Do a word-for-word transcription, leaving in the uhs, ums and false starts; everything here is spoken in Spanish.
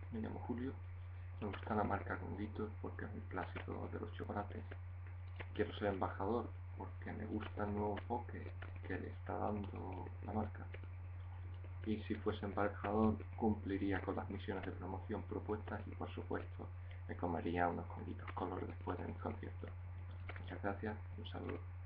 me llamo Julio, me gusta la marca Conguitos porque es un clásico de los chocolates. Quiero ser embajador porque me gusta el nuevo enfoque que le está dando la marca. Y si fuese embajador cumpliría con las misiones de promoción propuestas y por supuesto me comería unos Conguitos Color después de mis conciertos. Muchas gracias, un saludo.